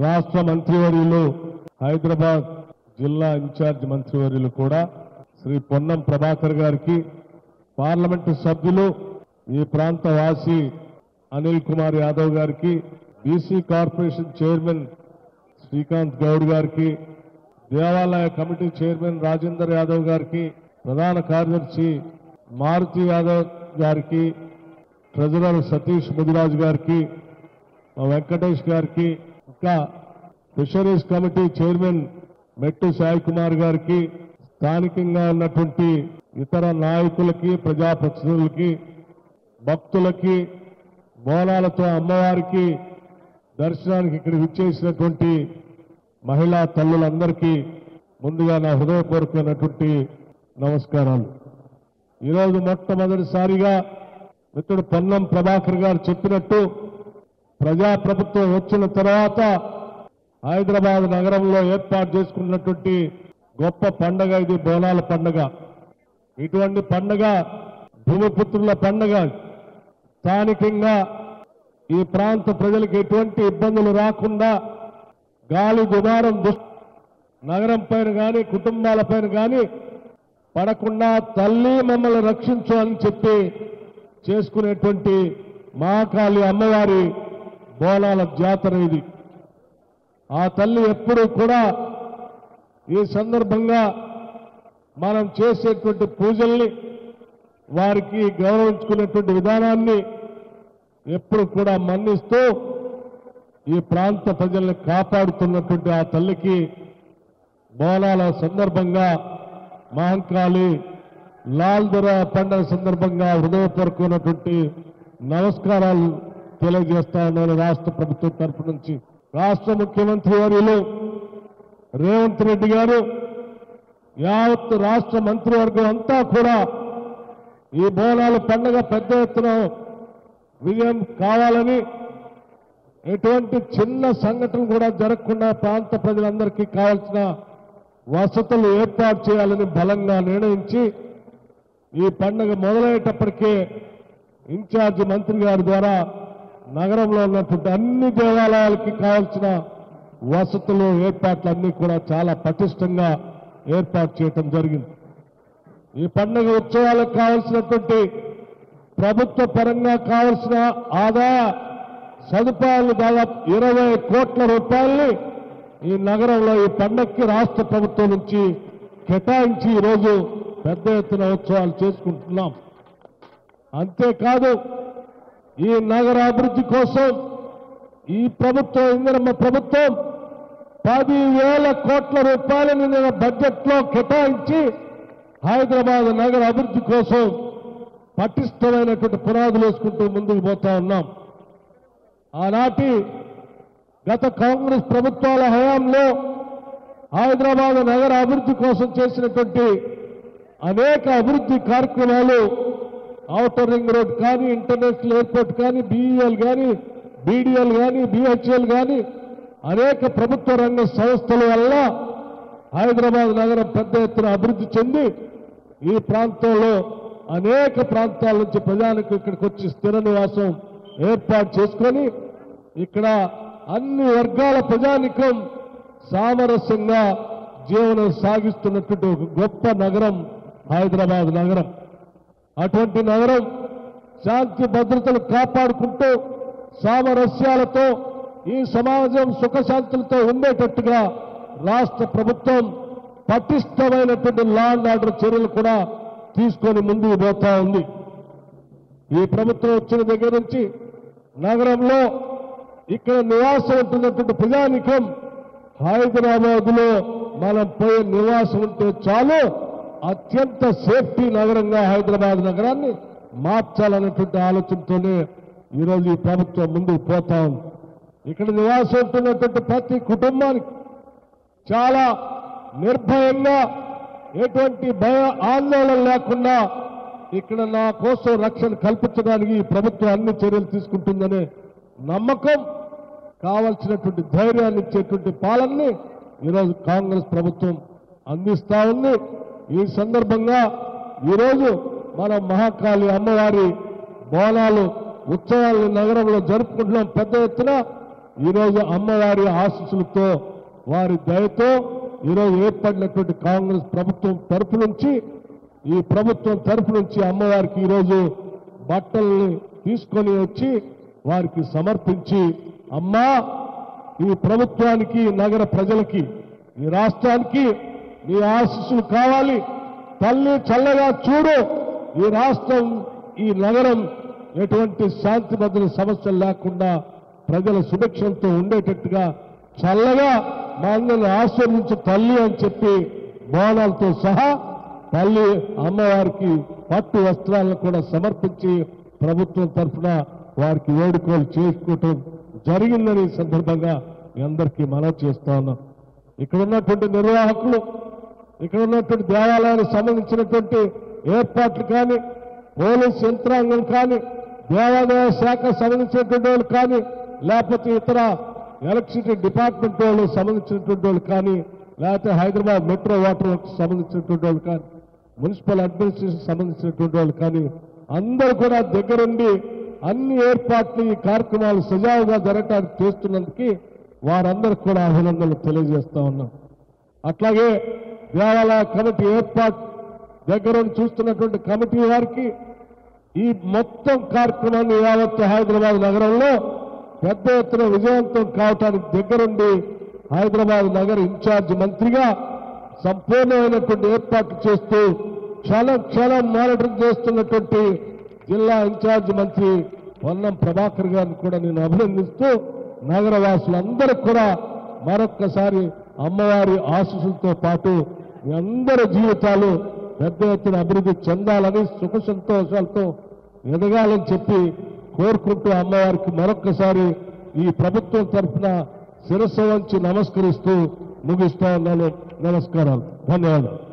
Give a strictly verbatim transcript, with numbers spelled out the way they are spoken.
రాష్ట్ర మంత్రివర్యులు హైదరాబాద్ జిల్లా ఇన్ఛార్జ్ మంత్రివర్యులు కూడా శ్రీ పొన్నం ప్రభాకర్ గారికి, పార్లమెంటు సభ్యులు ఈ ప్రాంత వాసి అనిల్ కుమార్ యాదవ్ గారికి, BC corporation chairman Srikanth Goud గారికి, దేవాలయ కమిటీ చైర్మన్ రాజేందర్ యాదవ్ గారికి, ప్రధాన కార్యదర్శి మారుతి యాదవ్ గారికి, ట్రెజరర్ సతీష్ ముదిరాజు గారికి, వెంకటేష్ గారికి, ఇంకా ఫిషరీస్ కమిటీ చైర్మన్ మెట్టు సాయి కుమార్ గారికి, స్థానికంగా ఉన్నటువంటి ఇతర నాయకులకి, ప్రజాప్రతినిధులకి, భక్తులకి, బోనాలతో అమ్మవారికి దర్శనానికి ఇక్కడ విచ్చేసినటువంటి మహిళా తల్లులందరికీ ముందుగా నా హృదయపూర్వకమైనటువంటి నమస్కారాలు. ఈరోజు మొట్టమొదటిసారిగా మిత్రుడు పొన్నం ప్రభాకర్ గారు చెప్పినట్టు ప్రజాప్రభుత్వం వచ్చిన తర్వాత హైదరాబాద్ నగరంలో ఏర్పాటు చేసుకున్నటువంటి గొప్ప పండగ ఇది బోనాల పండగ. ఇటువంటి పండగ భూమిపుత్రుల పండగ. స్థానికంగా ఈ ప్రాంత ప్రజలకు ఎటువంటి ఇబ్బందులు రాకుండా గాలి దుమారం దుష్ నగరం పైన కానీ కుటుంబాల పైన కానీ పడకుండా తల్లి మమ్మల్ని రక్షించు అని చెప్పి చేసుకునేటువంటి మహాకాళి అమ్మవారి బోనాల జాతర ఇది. ఆ తల్లి ఎప్పుడూ కూడా ఈ సందర్భంగా మనం చేసేటువంటి పూజల్ని, వారికి గౌరవించుకునేటువంటి విధానాన్ని ఎప్పుడు కూడా మన్నిస్తూ ఈ ప్రాంత ప్రజల్ని కాపాడుతున్నటువంటి ఆ తల్లికి బోనాల సందర్భంగా మహంకాళి లాల్ దొర పండుగ సందర్భంగా హృదయపూర్వకమైనటువంటి నమస్కారాలు తెలియజేస్తా ఉన్నాను. రాష్ట్ర ప్రభుత్వం తరఫు నుంచి రాష్ట్ర ముఖ్యమంత్రి వర్యులు రేవంత్ రెడ్డి గారు, యావత్ రాష్ట్ర మంత్రివర్గం అంతా కూడా ఈ బోనాల పండుగ పెద్ద ఎత్తున విజయం కావాలని, ఎటువంటి చిన్న సంఘటన కూడా జరగకుండా ప్రాంత ప్రజలందరికీ కావాల్సిన వసతులు ఏర్పాటు చేయాలని బలంగా నిర్ణయించి ఈ పండుగ మొదలయ్యేటప్పటికే ఇన్ఛార్జి మంత్రి గారి ద్వారా నగరంలో ఉన్నటువంటి అన్ని దేవాలయాలకి కావాల్సిన వసతులు, ఏర్పాట్లన్నీ కూడా చాలా పటిష్టంగా ఏర్పాటు చేయటం జరిగింది. ఈ పండుగ ఉత్సవాలకు కావాల్సినటువంటి ప్రభుత్వ పరంగా కావాల్సిన ఆదాయ సదుపాయాలు దాదాపు ఇరవై కోట్ల రూపాయల్ని ఈ నగరంలో ఈ పండగకి రాష్ట్ర ప్రభుత్వం నుంచి కేటాయించి ఈరోజు పెద్ద ఎత్తున ఉత్సవాలు చేసుకుంటున్నాం. అంతేకాదు, ఈ నగర అభివృద్ధి కోసం ఈ ప్రభుత్వం, ఇందిరమ్మ ప్రభుత్వం పదివేల కోట్ల రూపాయలను నిన్న బడ్జెట్లో కేటాయించి హైదరాబాద్ నగర అభివృద్ధి కోసం పటిష్టమైనటువంటి పునాదులు వేసుకుంటూ ముందుకు పోతా ఉన్నాం. ఆనాటి గత కాంగ్రెస్ ప్రభుత్వాల హయాంలో హైదరాబాద్ నగర అభివృద్ధి కోసం చేసినటువంటి అనేక అభివృద్ధి కార్యక్రమాలు, ఔటర్ రింగ్ రోడ్ కానీ, ఇంటర్నేషనల్ ఎయిర్పోర్ట్ కానీ, బీఈఎల్ కానీ, బీడీఎల్ కానీ, బీహెచ్ఎల్ కానీ అనేక ప్రభుత్వ రంగ సంస్థల వల్ల హైదరాబాద్ నగరం పెద్ద ఎత్తున అభివృద్ధి చెంది ఈ ప్రాంతంలో అనేక ప్రాంతాల నుంచి ప్రజానికి ఇక్కడికి వచ్చి స్థిర నివాసం ఏర్పాటు చేసుకొని ఇక్కడ అన్ని వర్గాల ప్రజానికం సామరస్యంగా జీవనం సాగిస్తున్నటువంటి ఒక గొప్ప నగరం హైదరాబాద్ నగరం. అటువంటి నగరం శాంతి భద్రతలు కాపాడుకుంటూ సామరస్యాలతో ఈ సమాజం సుఖశాంతులతో ఉండేటట్టుగా రాష్ట్ర ప్రభుత్వం పటిష్టమైనటువంటి లా అండ్ ఆర్డర్ చర్యలు కూడా తీసుకొని ముందుకు పోతా ఉంది. ఈ ప్రభుత్వం వచ్చిన దగ్గర నుంచి నగరంలో ఇక్కడ నివాసం ఉంటున్నటువంటి ప్రజానికం హైదరాబాద్ లో మనం పోయే నివాసం ఉంటే చాలు, అత్యంత సేఫ్టీ నగరంగా హైదరాబాద్ నగరాన్ని మార్చాలన్నటువంటి ఆలోచనతోనే ఈరోజు ఈ ప్రభుత్వం ముందుకు పోతా ఉంది. ఇక్కడ నివాసం ఉంటున్నటువంటి ప్రతి కుటుంబానికి చాలా నిర్భయంగా, ఎటువంటి భయ ఆందోళన లేకుండా ఇక్కడ నా కోసం రక్షణ కల్పించడానికి ఈ ప్రభుత్వం అన్ని చర్యలు తీసుకుంటుందనే నమ్మకం, కావలసినటువంటి ధైర్యాన్ని ఇచ్చేటువంటి పాలనని ఈరోజు కాంగ్రెస్ ప్రభుత్వం అందిస్తా ఉంది. ఈ సందర్భంగా ఈరోజు మన మహాకాళి అమ్మవారి బోనాలు ఉత్సవాలను నగరంలో జరుపుకుంటున్నాం. పెద్ద ఎత్తున ఈరోజు అమ్మవారి ఆశీస్సులతో వారి దయతో ఈరోజు ఏర్పడినటువంటి కాంగ్రెస్ ప్రభుత్వం తరఫు నుంచి ఈ ప్రభుత్వం తరఫు నుంచి అమ్మవారికి ఈరోజు బట్టల్ని తీసుకొని వచ్చి వారికి సమర్పించి అమ్మా ఈ ప్రభుత్వానికి నగర ప్రజలకి ఈ రాష్ట్రానికి నీ ఆశీస్సులు కావాలి తల్లి చల్లగా చూడు ఈ రాష్ట్రం ఈ నగరం ఎటువంటి శాంతి భద్రత సమస్యలు లేకుండా ప్రజల సుభిక్షంతో ఉండేటట్టుగా చల్లగా మా అందరిని ఆశీర్వదించు తల్లి అని చెప్పి బోనాలతో సహా తల్లి అమ్మవారికి పట్టు వస్త్రాలను కూడా సమర్పించి ప్రభుత్వం తరఫున వారికి వేడుకలు చేసుకోవటం జరిగిందని ఈ సందర్భంగా మీ అందరికీ మనవి చేస్తా ఉన్నాం. ఇక్కడ ఉన్నటువంటి నిర్వాహకులు ఇక్కడ ఉన్నటువంటి దేవాలయానికి సంబంధించినటువంటి ఏర్పాట్లు కానీ పోలీస్ యంత్రాంగం కానీ దేవాదాయ శాఖ సంబంధించినటువంటి వాళ్ళు కానీ లేకపోతే ఇతర ఎలక్ట్రిసిటీ డిపార్ట్మెంట్ వాళ్ళు సంబంధించినటువంటి వాళ్ళు కానీ లేకపోతే హైదరాబాద్ మెట్రో వాటర్ వర్క్స్ సంబంధించినటువంటి వాళ్ళు కానీ మున్సిపల్ అడ్మినిస్ట్రేషన్ సంబంధించినటువంటి వాళ్ళు కానీ అందరూ కూడా దగ్గరుండి అన్ని ఏర్పాట్లు ఈ కార్యక్రమాలు సజావుగా జరగడానికి చేస్తున్నందుకు వారందరికీ కూడా అభినందనలు తెలియజేస్తా ఉన్నాం. అట్లాగే దేవాలయ కమిటీ ఏర్పాటు దగ్గరుండి చూస్తున్నటువంటి కమిటీ వారికి ఈ మొత్తం కార్యక్రమాన్ని యావత్ హైదరాబాద్ నగరంలో పెద్ద ఎత్తున విజయవంతం కావటానికి దగ్గరుండి హైదరాబాద్ నగర ఇన్ఛార్జ్ మంత్రిగా సంపూర్ణమైనటువంటి ఏర్పాట్లు చేస్తూ క్షణం క్షణం మానిటర్ చేస్తున్నటువంటి జిల్లా ఇన్ఛార్జ్ మంత్రి పొన్నం ప్రభాకర్ గారిని కూడా నేను అభినందిస్తూ నగరవాసులందరికీ కూడా మరొక్కసారి అమ్మవారి ఆశీస్సులతో పాటు మీ అందరి జీవితాలు పెద్ద ఎత్తున అభివృద్ధి చెందాలని సుఖ సంతోషాలతో ఎదగాలని చెప్పి కోరుకుంటూ అమ్మవారికి మరొక్కసారి ఈ ప్రభుత్వం తరఫున శిరస్సు వంచి నమస్కరిస్తూ ముగిస్తా ఉన్నాను. నమస్కారాలు, ధన్యవాదాలు.